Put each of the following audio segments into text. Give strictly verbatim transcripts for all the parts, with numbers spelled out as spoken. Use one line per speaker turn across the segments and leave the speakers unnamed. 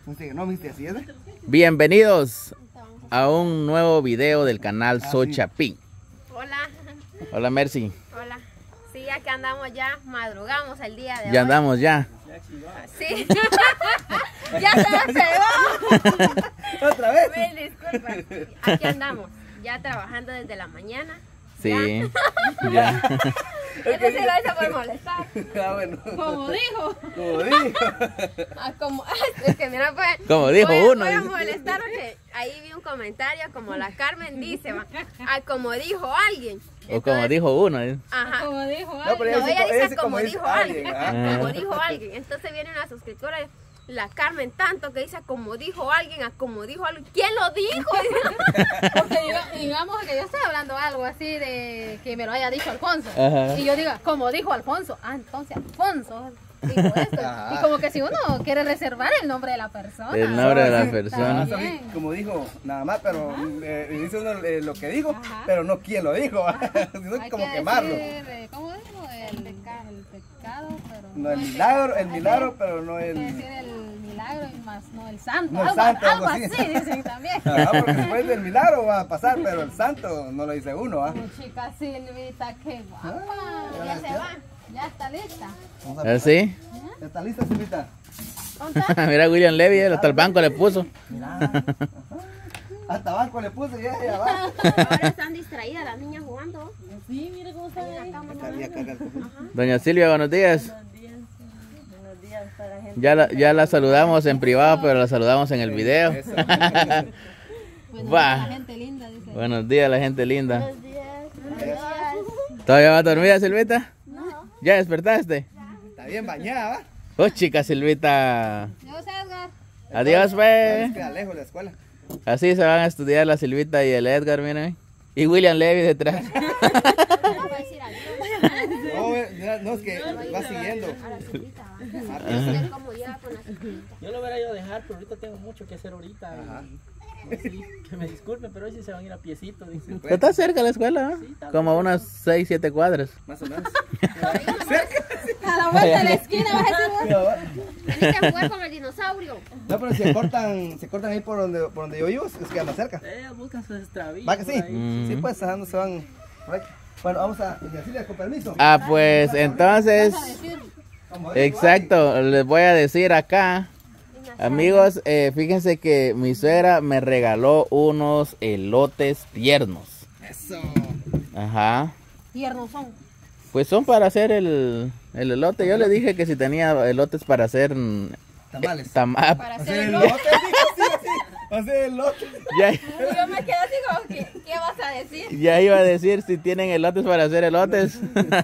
No, ¿viste así es?
Bienvenidos a un nuevo video del canal
Ah,
Xochapín.
Hola.
Hola, Mercy.
Hola. Sí, aquí andamos ya, madrugamos el día de
Ya
hoy.
andamos ya.
Sí. Ya se me pegó.
¿Otra vez?
Mil disculpas. Aquí andamos, ya trabajando desde la mañana.
Sí. Ya.
Este sí lo hizo por molestar.
Ah, bueno.
Como dijo.
Como dijo.
Ah, como, es que mira, pues.
Como dijo
voy a,
uno.
Voy a molestar porque ahí vi un comentario como la Carmen dice, va, ah, como dijo alguien.
O como dijo uno. ¿eh?
Ajá.
Como dijo
No,
alguien.
pero
No,
ella
ella
dice-
dice
ella
como dijo alguien,
¿ah?
como dijo alguien. Entonces viene una suscriptora, la Carmen tanto que dice como dijo alguien, a como dijo alguien. ¿Quién lo dijo?
Porque diga- digamos que yo estoy hablando algo así de que me lo haya dicho Alfonso.
Ajá.
Y yo diga, como dijo Alfonso. Ah, entonces Alfonso dijo esto.
Ajá.
Y como que si uno quiere reservar el nombre de la persona.
El nombre de la
Sí,
persona.
ah, sí, como dijo, nada más, pero eh, dice uno eh, lo que dijo,
Ajá.
pero no quién lo dijo, sino
Hay
como
que
quemarlo.
decir, eh, ¿cómo dijo? El, peca- el pecado, pero
No el milagro, el milagro, pero no
hay que
el...
decir el milagro y más no el santo.
No el
algo,
santo,
algo
algo
así.
así.
Dicen también.
Ajá, porque después del milagro va a pasar, pero el santo no lo dice uno, ¿ah?
Mi chica Silvita, qué guapa.
Ya se va.
Ya está lista.
Vamos a-
¿Así?
¿Ya está lista, Silvita?
Mira, William Levy, él hasta el banco le puso.
Mira, ajá. Hasta banco le puse, ya, ya va.
Ahora están distraídas las niñas jugando.
Sí, mire cómo está ahí.
Acá, ya carga el teléfono.
Doña Silvia, buenos días.
Buenos días para la gente.
Ya la, ya la saludamos en privado, pero la saludamos en el video.
Eso.
Bueno,
Va.
la gente linda, dice.
Buenos días, la gente linda.
Buenos días.
¿Todavía va dormida, Silvita? No. ¿Ya despertaste?
Está bien bañada, ¿va?
Oh, chica Silvita.
Yo sé, Edgar.
Adiós,
Es
pues.
queda lejos la escuela.
Así se van a estudiar la Silvita y el Edgar, miren. Y William Levy detrás.
No, eh, mira, no, es que va siguiendo.
A la solita, va.
Ah,
Es como ya con la solita.
Yo lo hubiera ido a dejar, pero ahorita tengo mucho que hacer ahorita.
Ajá.
Y, pues, sí, que me disculpen, pero hoy sí se van a ir a piecito, dice.
Está cerca la escuela, ¿no?
Sí, está
Como a unas seis, siete cuadras.
Más o menos.
A la vuelta de la esquina vas a decir,
Mira, va.
Veniste a jugar con el dinosaurio.
No, pero si se cortan, se cortan ahí por donde, por donde yo vivo, es que anda cerca.
Ellos buscan sus extravíos.
¿Va que sí?
por ahí.
Mm.
Sí, pues, ajá, no se van. por ahí. Bueno, vamos a decirle con permiso.
Ah, pues entonces,
vas a decir.
Como digo,
exacto, les voy a decir acá. Amigos, eh, fíjense que mi suegra me regaló unos elotes tiernos.
Eso.
Ajá.
Tiernos son.
Pues son para hacer el, el elote. Yo le dije que si tenía elotes para hacer mm,
Tamales.
tamal.
Para
Va a
hacer
ser
el
el
lote.
lote, sí, sí. Va a ser el lote.
Ya,
Yo me quedé así como que, ¿qué vas a decir?
ya iba a decir si tienen elotes para hacer elotes.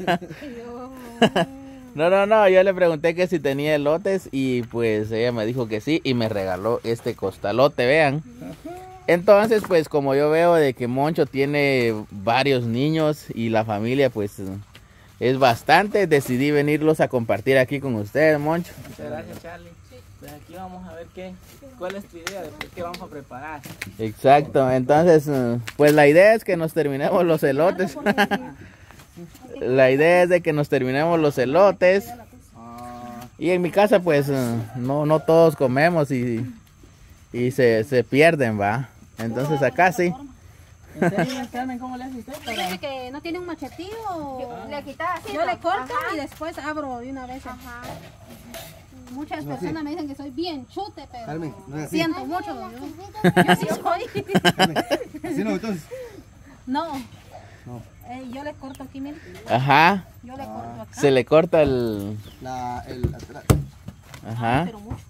No, no, no, yo le pregunté que si tenía elotes y pues ella me dijo que sí y me regaló este costalote, vean. Entonces, pues como yo veo de que Moncho tiene varios niños y la familia pues es bastante, decidí venirlos a compartir aquí con ustedes, Moncho.
Muchas gracias, Charlie. Pues aquí vamos a ver qué, cuál es tu idea de qué vamos a preparar.
Exacto, entonces eh, pues la idea es que nos terminemos los elotes. La idea es de que nos terminemos los elotes. Y en mi casa pues eh, no, no todos comemos y, y se, se pierden, va. Entonces acá sí.
¿En serio, Carmen, cómo le hace usted para...?
Fíjese que no tiene un machetillo.
Yo- Le quitas así.
Yo le
¿no?
corto
Ajá.
y después abro de una vez.
Ajá.
Muchas
No, sí.
personas me dicen que soy bien chute, pero
Carmen, no es así.
siento mucho. Yo, yo sí soy.
Así no, entonces.
No.
No.
Eh, yo le corto aquí, mire.
Ajá.
Yo le corto acá.
Se le corta el...
La, el, atrás.
Ajá.
Pero mucho.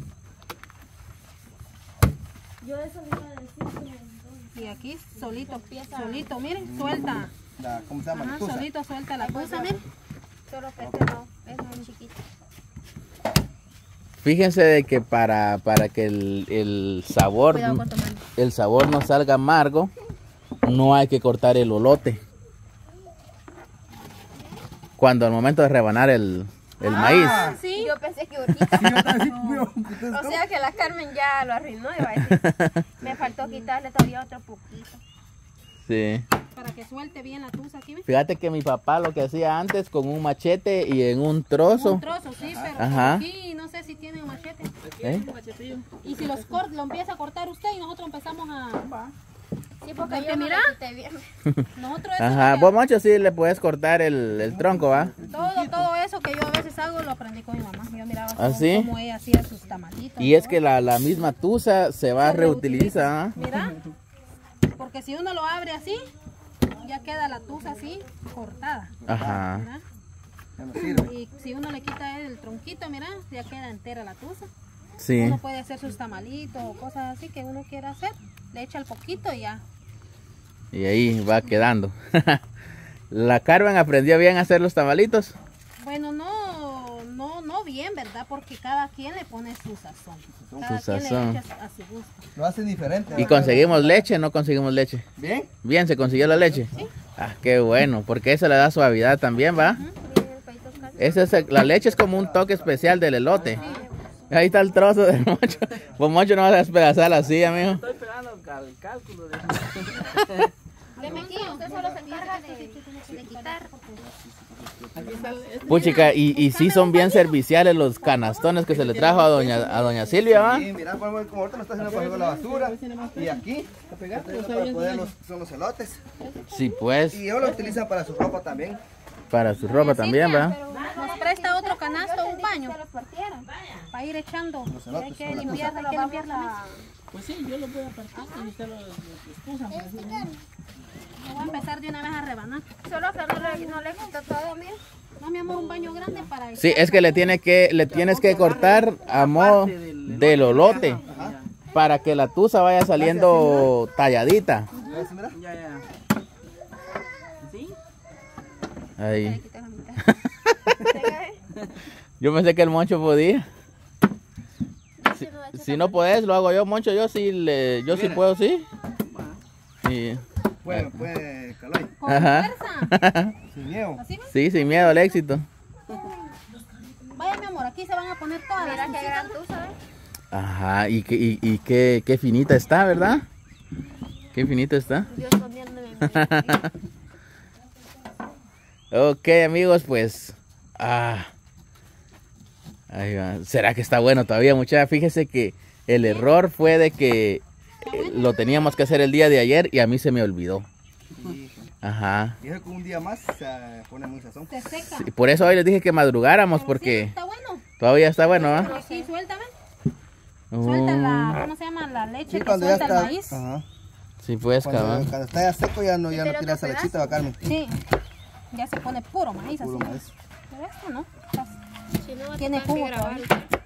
Yo eso le iba a decir que...
Y aquí solito, solito, miren, suelta.
La, ¿cómo se llama?
Ajá,
La tusa.
solito suelta la cosa, miren.
Solo que este no, es muy chiquito.
Fíjense de que para, para que el, el sabor
Cuidado con tu mano.
el sabor no salga amargo, no hay que cortar el olote. Cuando al momento de rebanar el, el maíz.
Ah, sí.
Yo pensé que ahorita.
Sí, yo también, sí, yo- entonces,
O
¿cómo?
sea que la Carmen ya lo arruinó, iba a decir. Me faltó quitarle todavía otro poquito.
Sí.
Para que suelte bien la tusa aquí. ¿Ve?
Fíjate que mi papá lo que hacía antes con un machete y en un trozo.
Un trozo, sí, pero
Ajá.
aquí no sé si tienen machete.
¿Eh?
Y si los cort lo empieza a cortar usted y nosotros empezamos a...
Sí, porque
Porque
yo
mira.
mira. Bien.
Nosotros eso
Ajá,
que-
vos Moncho sí le puedes cortar el, el tronco, ¿va?
todo, todo eso que yo a veces hago lo aprendí con mi mamá. Yo miraba
¿Ah,
cómo,
sí?
cómo ella hacía sus tamalitos.
Y es
todo.
que la, la misma tusa se va a
Se
reutilizar. ¿Ah?
Mira, porque si uno lo abre así, ya queda la tusa así cortada.
Ajá.
¿Mira?
Ya no sirve.
Y si uno le quita el tronquito, mira, ya queda entera la tusa.
Sí.
Uno puede hacer sus tamalitos o cosas así que uno quiera hacer. Le echa el poquito y ya.
Y ahí va quedando. La Carmen aprendió bien a hacer los tamalitos.
Bueno, no, no, no bien, ¿verdad? Porque cada quien le pone su sazón. Cada
Su
quien
sazón.
le echa a su gusto.
Lo hacen diferente.
¿Y
¿verdad?
conseguimos leche? ¿No conseguimos leche?
¿Bien?
Bien, ¿se consiguió la leche?
Sí.
Ah, qué bueno, porque eso le da suavidad también, ¿va?
Miren el paito casi.
Ese es el- la leche es como un toque especial del elote. Ahí está el trozo del mocho. Pues Moncho no vas a despedazar así, amigo.
Estoy pegando al cálculo de...
Deme aquí, usted solo se encarga de, de quitar.
Aquí está el... este-
Puchica, y, y sí son bien serviciales los canastones que se le trajo a doña, a doña Silvia, ¿va?
Sí, mira, como como ahorita lo está haciendo para recoger la basura. Y aquí,
pegar,
está
pero
haciendo
está
para
bien,
poder
está
los, son los elotes.
Sí, pues,
Y ellos lo utilizan para su ropa también.
para su ropa también, ¿va?
Nos presta otro canasto, un baño,
Se los partieron.
para ir echando.
Los elotes
Hay que
son la
limpiar, hay que limpiar la mesa.
Pues sí, yo lo voy a partir y usted lo, lo excusan. pues, sí.
Yo voy a empezar de una vez a rebanar.
Solo que no le, no le quitó todo, mira.
No, mi amor, un baño grande para
Sí, es que le tiene que, le tienes que cortar a modo del olote para que la tusa vaya saliendo talladita.
¿Ves? Mira.
Ya, ya. ¿Sí?
Ahí.
Quita la mitad.
Yo pensé que el Moncho podía.
Si no, echa
Si no puedes, lo hago yo, Moncho. Yo sí, le, yo sí puedo, sí. Sí.
Puede, puede, Caloy.
con
Ajá.
fuerza.
Sin miedo.
Así ves.
Sí, sin miedo al éxito.
Vaya, mi amor, aquí se van a poner todas
Mira
las
qué gran tú, ¿sabes?
Ajá, y, qué- y, y qué, qué finita está, ¿verdad? Qué finita está.
Yo escondiéndome.
Ok, amigos, pues. Ah. Ahí va. ¿Será que está bueno todavía, muchacha? Fíjese que el error fue de que eh, lo teníamos que hacer el día de ayer y a mí se me olvidó.
Y
Ajá.
eso que un día más se pone muy sazón.
Se seca.
Y por eso hoy les dije que madrugáramos,
Sí,
porque
está bueno.
todavía está bueno, ¿ah?
Pero sí, suéltame. Suelta la, ¿cómo se llama? La leche
Sí,
que
cuando ya
suelta el
está.
maíz.
Ajá.
Sí, pues,
Cuando,
cabrón.
cuando está ya seco ya no, ya no
Pero
tira
otro
esa lechita, va, Carmen.
Sí. Ya se pone puro maíz
Puro
así.
maíz.
Pero esto no. Está-
Si no, va a
Tiene
tocar que
jugo
grabar.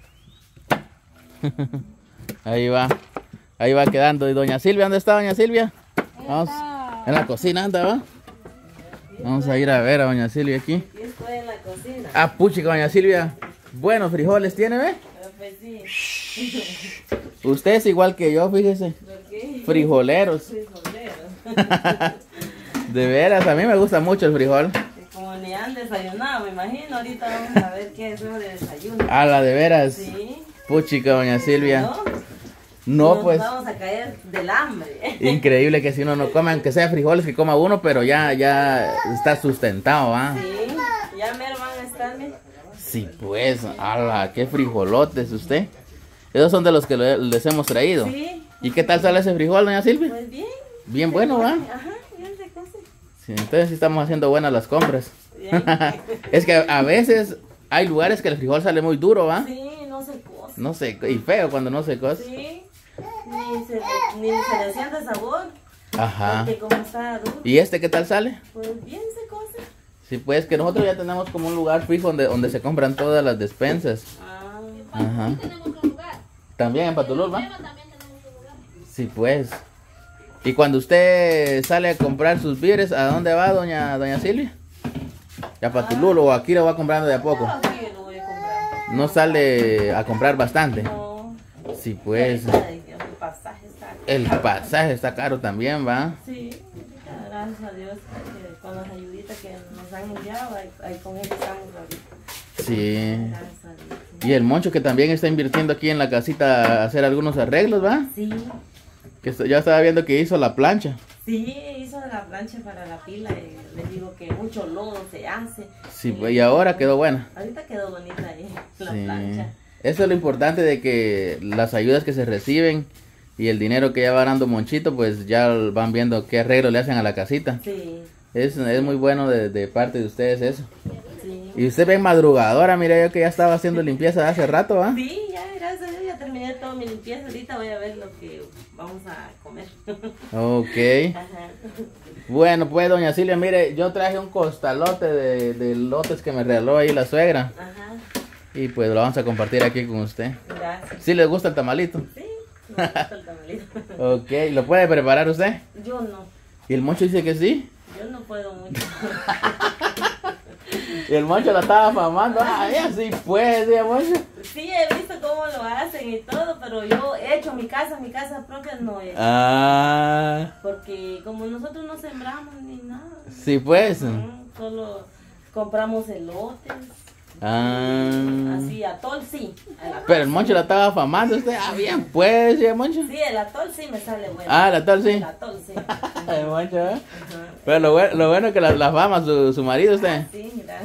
Ahí va. Ahí va quedando. ¿Y doña Silvia? ¿Dónde está doña Silvia? Vamos.
Está-
En la cocina anda, ¿va? Vamos a ir a ver a doña Silvia aquí.
Yo estoy en la cocina.
Ah, puchica, doña Silvia. Buenos frijoles tiene, ¿ve?
Pero pues sí.
Usted es igual que yo, fíjese.
¿Por qué?
Frijoleros.
Soy solero.
De veras, a mí me gusta mucho el frijol.
Como ni han desayunado, me imagino. Ahorita vamos a ver qué es eso de desayuno.
A la de veras.
Sí.
Puchica, doña Silvia.
¿No?
No,
Nos
pues.
vamos a caer del hambre.
Increíble que si uno no come, aunque sea frijoles, que coma uno, pero ya, ya está sustentado, ¿ah?
Sí. Ya mero van a estar, mira.
Sí, pues. Ala, qué frijolotes usted. Esos son de los que le- les hemos traído.
Sí.
¿Y qué tal sale ese frijol, doña Silvia?
Pues bien.
Bien bueno, ¿va?
Ajá, bien se cose.
Sí, entonces sí estamos haciendo buenas las compras.
Bien.
Es que a veces hay lugares que el frijol sale muy duro, ¿va?
Sí, no se cose.
No sé, y feo cuando no se cose.
Sí. Ni se, le- ni se le siente sabor.
Ajá.
Porque como está duro,
¿Y este qué tal sale?
pues bien se cose.
Sí, pues que nosotros ya tenemos como un lugar fijo donde, donde se compran todas las despensas.
Ah.
Ajá.
Tenemos otro lugar.
También en Patulul, ¿va?
También tenemos otro lugar.
Sí, pues. Y cuando usted sale a comprar sus víveres, ¿a dónde va, doña, doña Silvia? ¿A Patulul o aquí lo va comprando de a poco?
Pero aquí lo voy a comprar.
No sale a comprar bastante.
No.
Sí, pues.
Ahorita el pasaje está.
El pasaje está caro también, ¿va?
Sí, ahorita, gracias a Dios que con las ayuditas que nos han enviado, ahí, ahí con él estamos ahorita.
Sí.
Gracias a Dios.
Y el Moncho que también está invirtiendo aquí en la casita a hacer algunos arreglos, ¿va?
Sí,
Que esto- ya estaba viendo que hizo la plancha.
sí, Sí, hizo la plancha para la pila y les digo que mucho lodo se hace.
Sí, pues, y ahora quedó buena.
Ahorita quedó bonita ahí la
Sí.
plancha.
Eso es lo importante de que las ayudas que se reciben y el dinero que ya va dando Monchito, pues ya van viendo qué arreglo le hacen a la casita.
Sí,
Es, es muy bueno de, de parte de ustedes eso.
sí.
Y usted ven madrugadora, mira yo que ya estaba haciendo limpieza hace rato, ¿ah?
Sí, ya, gracias a Dios, ya terminé toda mi limpieza. Ahorita voy a ver lo que vamos a comer.
Ok.
Ajá.
Bueno, pues doña Silvia, mire, yo traje un costalote de, de lotes que me regaló ahí la suegra.
Ajá,
Y pues lo vamos a compartir aquí con usted.
gracias.
¿Sí les gusta el tamalito?
Sí, me gusta el tamalito.
Ok, ¿lo puede preparar usted?
Yo no,
Y el Moncho dice que sí.
yo no puedo mucho.
Y el Moncho la estaba famando. Ah, ella sí puede, decía Moncho.
Sí, he visto cómo lo hacen y todo, pero yo he hecho mi casa, mi casa propia no he hecho.
Ah,
Porque como nosotros no sembramos ni nada,
sí pues.
¿no? Solo compramos elotes,
Ah.
así, atol sí. El atol,
Pero el Moncho la estaba famando usted. Ah, bien pues, decía Moncho.
sí, el atol sí me sale bueno.
Ah, el atol sí.
El atol sí.
El Moncho, ¿eh?
Ajá.
Pero lo bueno, lo bueno es que la, la fama su, su marido usted.
Sí, mira.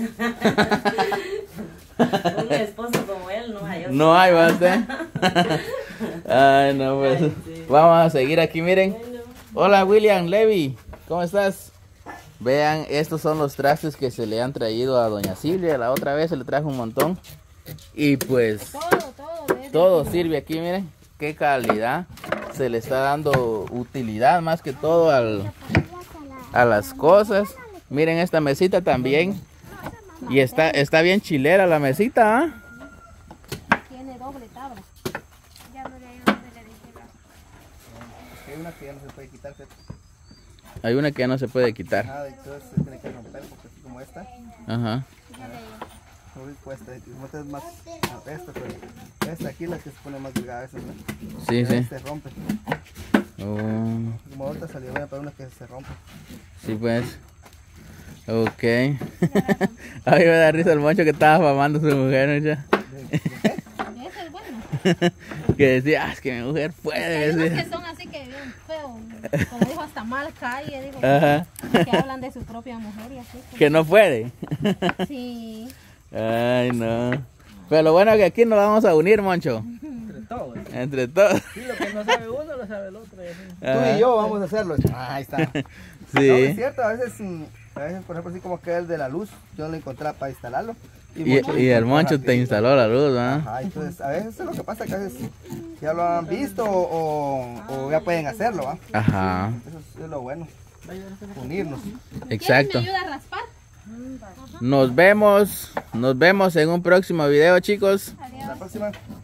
Un esposo como él no hay otro.
No hay, ¿va usted? Ay, no, pues.
Ay, sí.
Vamos a seguir aquí, miren.
Bueno,
Hola, William Levy. ¿Cómo estás? Vean, estos son los trastes que se le han traído a doña Silvia. La otra vez se le trajo un montón. Y pues,
Todo, todo. ¿ves?
todo sirve aquí, miren. Qué calidad. Se le está dando utilidad más que todo al, a las cosas. Miren esta mesita también. Y está, está bien chilera la mesita, ¿ah?
Tiene doble tabla.
Ya no le dónde le dije la-
Hay una que ya no se puede quitar, fíjate.
Hay una que ya no se puede quitar.
Ah, entonces se tiene que romper porque así como esta,
Ajá.
muy cuesta. Y como esta es más, ah, esta, pero esta aquí la que se pone más delgada, esa, ¿no?
Sí, sí.
Se rompe.
Oh,
Como ahorita salió buena, pero una que se rompe.
sí, pues. Ok. A mí me da risa el Moncho que estaba famando a su mujer, ¿no? Ya.
Ese es bueno.
Que decía, ah, es que mi mujer puede.
Hay unos
decía.
que son así que bien feo. Como dijo, hasta mal calle. Digo,
Ajá.
que hablan de su propia mujer y así.
Que no puede.
Sí.
Ay, no. Pero lo bueno es que aquí nos vamos a unir, Moncho.
Entre todos.
Entre todos.
Sí, lo que no sabe uno lo sabe el otro. y así.
Tú
Ajá.
y yo vamos a hacerlo. Ah, ahí está. No, es
Sí.
cierto, a veces, mm, a veces, por ejemplo, así como que el de la luz, yo lo encontré para instalarlo.
Y,
Moncho
y el
encontró
Moncho te
rapidito.
instaló la luz, ¿ah?
Ajá, entonces a veces es lo que pasa, que a veces ya lo han visto o, o ya pueden hacerlo, ¿va?
Ajá.
Eso es, es lo bueno, unirnos.
Exacto.
¿Quién me ayuda a raspar?
Nos vemos. Nos vemos en un próximo video, chicos.
La próxima.